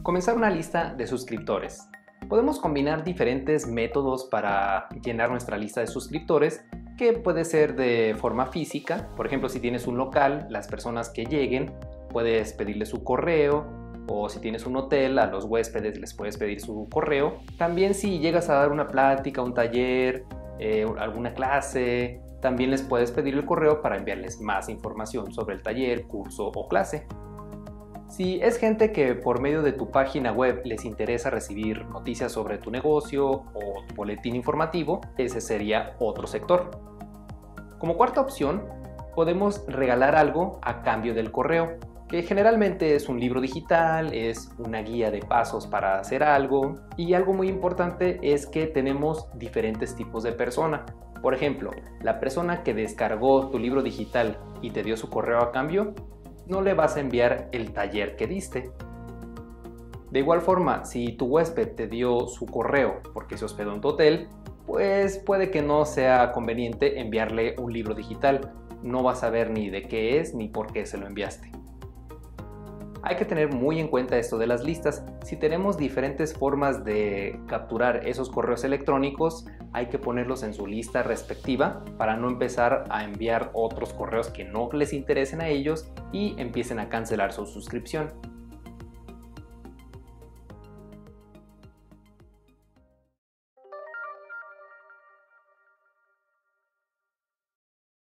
Comenzar una lista de suscriptores. Podemos combinar diferentes métodos para llenar nuestra lista de suscriptores, que puede ser de forma física. Por ejemplo, si tienes un local, las personas que lleguen puedes pedirle su correo, o si tienes un hotel, a los huéspedes les puedes pedir su correo. También si llegas a dar una plática, un taller, alguna clase, también les puedes pedir el correo para enviarles más información sobre el taller, curso o clase. Si es gente que por medio de tu página web les interesa recibir noticias sobre tu negocio o tu boletín informativo, ese sería otro sector. Como cuarta opción, podemos regalar algo a cambio del correo, que generalmente es un libro digital, es una guía de pasos para hacer algo, y algo muy importante es que tenemos diferentes tipos de persona. Por ejemplo, la persona que descargó tu libro digital y te dio su correo a cambio, no le vas a enviar el taller que diste. De igual forma, si tu huésped te dio su correo porque se hospedó en tu hotel, pues puede que no sea conveniente enviarle un libro digital. No vas a ver ni de qué es ni por qué se lo enviaste. Hay que tener muy en cuenta esto de las listas. Si tenemos diferentes formas de capturar esos correos electrónicos, hay que ponerlos en su lista respectiva para no empezar a enviar otros correos que no les interesen a ellos y empiecen a cancelar su suscripción.